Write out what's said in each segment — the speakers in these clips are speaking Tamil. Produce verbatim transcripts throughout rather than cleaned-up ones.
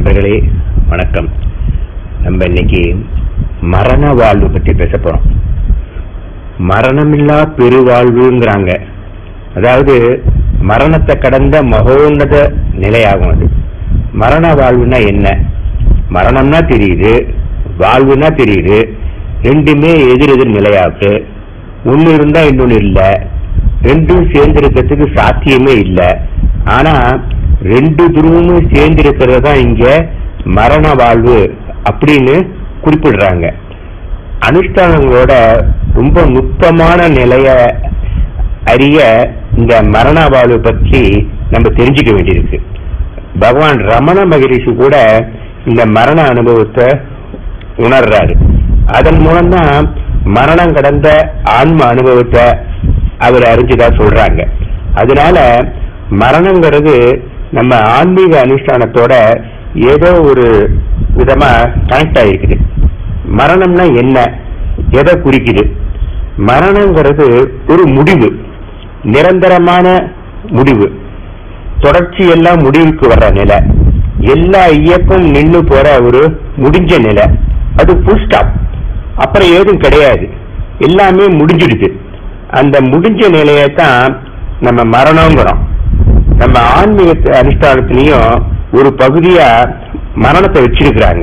நண்பர்களே வணக்கம். நம்ம இன்னைக்கு மரண வாழ்வு பற்றி பேச போறோம். மரணமில்லா பெருவாழ்வுங்கிறாங்க. அதாவது மரணத்தை கடந்த மகோன்னத நிலையாகும். அது மரண வாழ்வுனா என்ன? மரணம்னா தெரியுது, வாழ்வுனா தெரியுது. ரெண்டுமே எதிர் எதிர் நிலையாகு. ஒன்னு இருந்தா இன்னொன்னு இல்லை. ரெண்டும் சேர்ந்திருக்கிறதுக்கு சாத்தியமே இல்லை. ஆனா ரெண்டு துருவமும் சேர்ந்திருக்கிறது தான் இங்க மரண வாழ்வு அப்படின்னு குறிப்பிடுறாங்க. அனுஷ்டானங்களோட ரொம்ப நுட்பமான நிலைய அறிய இந்த மரண வாழ்வு பற்றி நம்ம தெரிஞ்சுக்க வேண்டியிருக்கு. பகவான் ரமண மகரிஷி கூட இந்த மரண அனுபவத்தை உணர்றாரு. அதன் மூலம்தான் மரணம் கடந்த ஆன்ம அனுபவத்தை அவர் அறிஞ்சுதா சொல்றாங்க. அதனால மரணங்கிறது நம்ம ஆன்மீக அனுஷ்டானத்தோட ஏதோ ஒரு விதமா கனெக்ட் ஆகிருக்குது. மரணம்னா என்ன, எதை குறிக்குது? மரணங்கிறது ஒரு முடிவு, நிரந்தரமான முடிவு. தொடர்ச்சி எல்லாம் முடிவுக்கு வர்ற நிலை, எல்லா இயக்கம் நின்று போற ஒரு முடிஞ்ச நிலை. அது ஃபுல் ஸ்டாப். அப்புறம் ஏதும் கிடையாது, எல்லாமே முடிஞ்சிடுது. அந்த முடிஞ்ச நிலையத்தான் நம்ம மரணங்கிறோம். நம்ம ஆன்மீக அனுஷ்டானத்திலையும் ஒரு பகுதியா மரணத்தை வச்சிருக்கிறாங்க.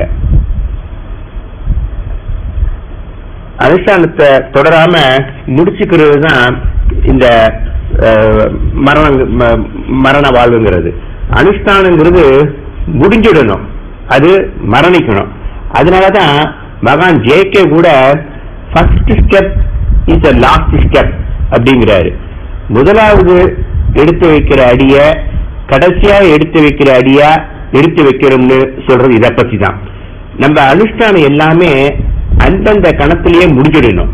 அனுஷ்டானத்தை தொடராம முடிச்சுக்கிறது தான் இந்த மரண மரண வாழ்வுங்கிறது. அனுஷ்டானங்கிறது முடிஞ்சிடணும், அது மரணிக்கணும். அதனாலதான் பகவான் ஜேகே கூட first step is the last step அப்படிங்கிறாரு. முதலாவது எடுத்து வைக்கிற அடிய கடைசியா எடுத்து வைக்கிற அடியா எடுத்து வைக்கிறோம்னு சொல்றது இதை பத்தி தான். நம்ம அனுஷ்டானம் எல்லாமே அந்தந்த கணத்திலேயே முடிஞ்சிடணும்.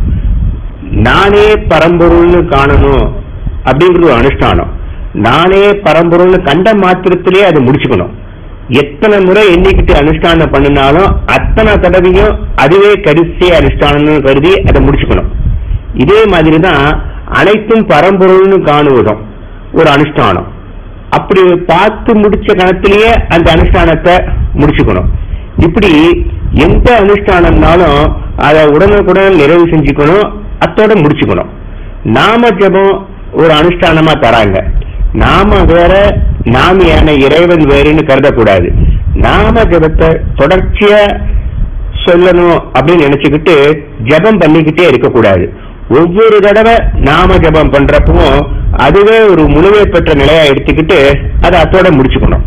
நானே பரம்பொருள்னு காணணும் அப்படிங்கிறது அனுஷ்டானம். நானே பரம்பொருள்னு கண்ட மாத்திரத்திலேயே அதை முடிச்சுக்கணும். எத்தனை முறை எண்ணிக்கிட்டு அனுஷ்டானம் பண்ணினாலும் அத்தனை தடவையும் அதுவே கடைசி அனுஷ்டானம்னு கருதி அதை முடிச்சுக்கணும். இதே மாதிரிதான் அனைத்தும் பரம்பொருள்னு காணுவதும் ஒரு அனுஷ்டானம். அப்படி பார்த்து முடிச்ச கணத்திலேயே அந்த அனுஷ்டானத்தை முடிச்சுக்கணும். இப்படி எந்த அனுஷ்டானம்னாலும் அதை உடனுக்குடன் நிறைவு செஞ்சுக்கணும், அத்தோட முடிச்சுக்கணும். நாம ஜபம் ஒரு அனுஷ்டானமா தராங்க. நாம வேற, நாமியான இறைவன் வேறுன்னு கருதக்கூடாது. நாம ஜபத்தை தொடர்ச்சியா சொல்லணும் அப்படின்னு நினைச்சுக்கிட்டு ஜபம் பண்ணிக்கிட்டே இருக்கக்கூடாது. ஒவ்வொரு தடவை நாம ஜபம் பண்றப்பவும் அதுவே ஒரு முழுமை பெற்ற நிலையா எடுத்துக்கிட்டு அதை அத்தோட முடிச்சுக்கணும்.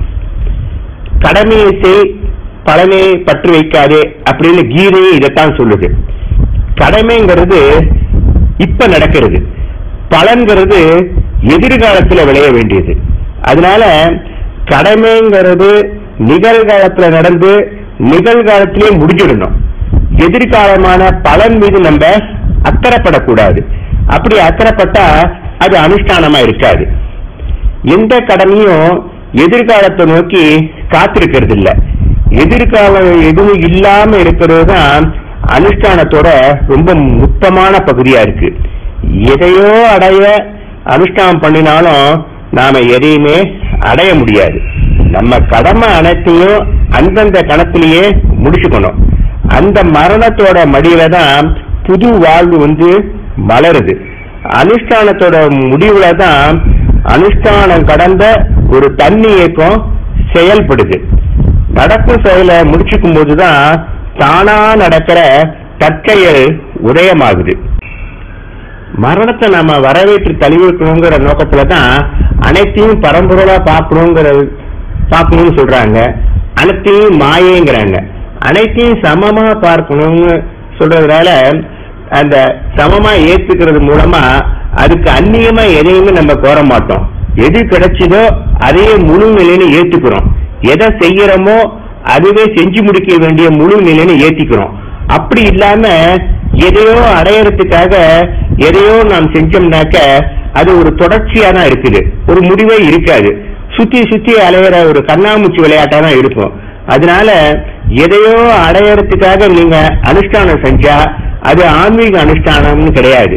கடமையை செய், பலனையை பற்று வைக்காதே அப்படின்னு கீதையே இதைத்தான் சொல்லுது. கடமைங்கிறது இப்ப நடக்கிறது, பலன்கிறது எதிர்காலத்துல விளைய வேண்டியது. அதனால கடமைங்கிறது நிகழ்காலத்துல நடந்து நிகழ்காலத்திலே முடிஞ்சிடணும். எதிர்காலமான பலன் மீது நம்ம அக்கறைப்படக்கூடாது. அப்படி அக்கறைப்பட்டா அது அனுஷ்டானமா இருக்காது. எந்த கடமையும் எதிர்காலத்தை நோக்கி காத்திருக்கிறது இல்ல. எதிர்காலம் எதுவும் இல்லாம இருக்கிறது தான் அனுஷ்டானத்தோட ரொம்ப முக்கியமான பகுதியா இருக்கு. எதையோ அடைய அனுஷ்டானம் பண்ணினாலும் நாம எதையுமே அடைய முடியாது. நம்ம கடமை அனைத்தையும் அந்தந்த கணத்திலேயே முடிச்சுக்கணும். அந்த மரணத்தோட மடியில தான் புது வாழ்வு வந்து மலருது. அனுஷ்டானத்தோட முடிவுல தான் அனுஷ்டானம் கடந்த ஒரு தண்ணி இயக்கம் செயல்படுது. நடக்கும் செயலை முடிச்சுக்கும் போதுதான் தானா நடக்கிற தற்செயல் உதயமாகுது. மரணத்தை நாம வரவேற்று தழுவிக்கணுங்கிற நோக்கத்துலதான் அனைத்தையும் பரம்பொருளா பார்க்கணுங்கிற பார்க்கணும்னு சொல்றாங்க. அனைத்தையும் மாயேங்கிறாங்க. அனைத்தையும் சமமா பார்க்கணும்னு சொல்றதுனால அந்த சமமா ஏத்துக்கிறது மூலமா அதுக்கு அந்நியமா எதையுமே நம்ம கோர மாட்டோம். எது கிடைச்சதோ அதையே முழு நிலைன்னு ஏத்துக்கிறோம். எதை செய்யறோமோ அதுவே செஞ்சு முடிக்க வேண்டிய முழு நிலைன்னு ஏத்திக்கிறோம். அப்படி இல்லாம எதையோ அடையறதுக்காக எதையோ நாம் செஞ்சோம்னாக்க அது ஒரு தொடர்ச்சியா தான் இருக்குது, ஒரு முடிவே இருக்காது. சுத்தி சுத்தி அலையிற ஒரு கண்ணாமூச்சி விளையாட்டா தான் இருக்கும். அதனால எதையோ அடையறதுக்காக நீங்க அனுஷ்டானம் செஞ்சா அது ஆன்மீக அனுஷ்டானம்னு கிடையாது.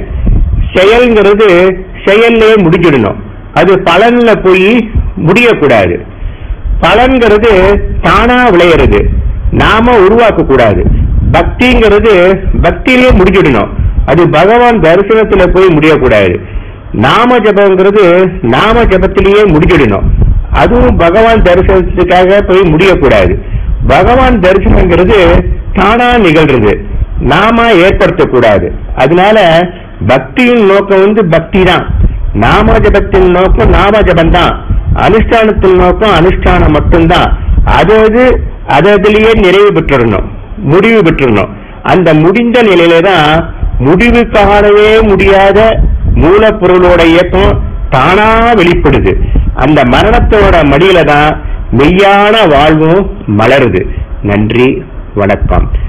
செயல்ங்கிறது செயல்லே முடிஞ்சிடணும், அது பலன்ல போய் முடியக்கூடாது. பலன்கிறது தானா விளையிறது, நாம உருவாக்க கூடாது. பக்திங்கிறது பக்தியிலேயே முடிஞ்சிடணும், அது பகவான் தரிசனத்துல போய் முடியக்கூடாது. நாம ஜபங்கிறது நாம ஜபத்திலேயே முடிஞ்சிடணும், அதுவும் பகவான் தரிசனத்துக்காக போய் முடியக்கூடாது. பகவான் தரிசனங்கிறது தானா நிகழ்றது, நாம ஏற்படுத்தக்கூடாது. அதனால பக்தியின் நோக்கம் வந்து பக்தி தான், நாம ஜபத்தின் நோக்கம் நாம ஜபந்தான், அனுஷ்டானத்தின் நோக்கம் அனுஷ்டானம் மட்டும்தான். அதாவது அதிலேயே நிறைவு பெற்றிடணும், முடிவு பெற்றிடணும். அந்த முடிந்த நிலையில தான் முடிவு காணவே முடியாத மூலப்பொருளோட இயக்கம் தானா வெளிப்படுது. அந்த மரணத்தோட மடியில தான் மெய்யான வாழ்வும் மலருது. நன்றி, வணக்கம்.